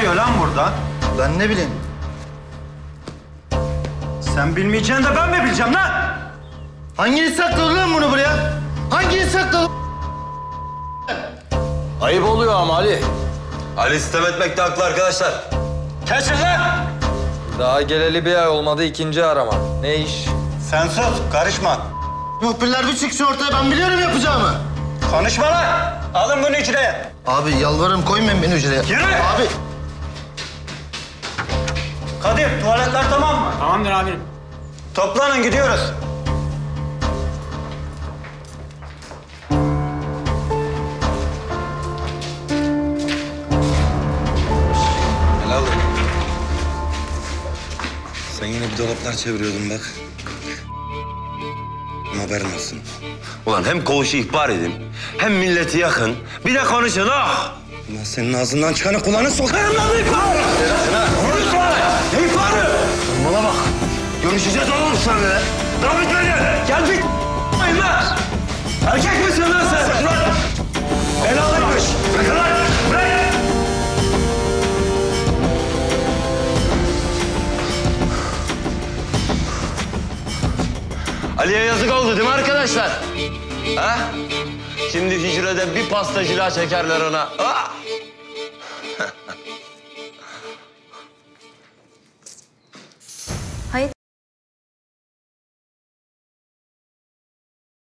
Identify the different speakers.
Speaker 1: arıyor lan burada?
Speaker 2: Ben ne bileyim.
Speaker 1: Sen bilmeyeceksin de ben mi bileceğim lan?
Speaker 2: Hanginiz sakladı lan bunu buraya? Hanginiz sakladı?
Speaker 3: Ayıp oluyor ama Ali.
Speaker 4: Ali sitem etmekte haklı arkadaşlar.
Speaker 1: Kesin lan!
Speaker 3: Daha geleli bir ay olmadı, ikinci arama. Ne iş?
Speaker 1: Sen sus, karışma.
Speaker 2: Muhbirler bir çıksın ortaya, ben biliyorum yapacağımı.
Speaker 1: Konuşma lan! Alın bunu hücreye.
Speaker 2: Abi yalvarırım, koymayın beni hücreye.
Speaker 1: Yürü!
Speaker 2: Abi.
Speaker 1: Kadir, tuvaletler tamam mı?
Speaker 5: Tamamdır amirim.
Speaker 1: Toplanın, gidiyoruz.
Speaker 4: Helal olsun. Sen yine bir dolaplar çeviriyordun bak. Haberin olsun. Ulan hem koğuşu ihbar edin, hem milleti yakın, bir de konuşun ah! Ulan senin ağzından çıkanı kulağına sokarım lan ihbarı! Konuşma! Ne ihbarı? Bana bak, görüşeceğiz oğlum seninle. Daha bitmedi. Gel bit! lan! Erkek misin lan sen? Bırak lan! Belalıymış! Bırakın lan! Bırak! Ali'ye yazık oldu değil mi arkadaşlar? Ha? Şimdi hücrede bir pastacılığa çekerler ona. Ah!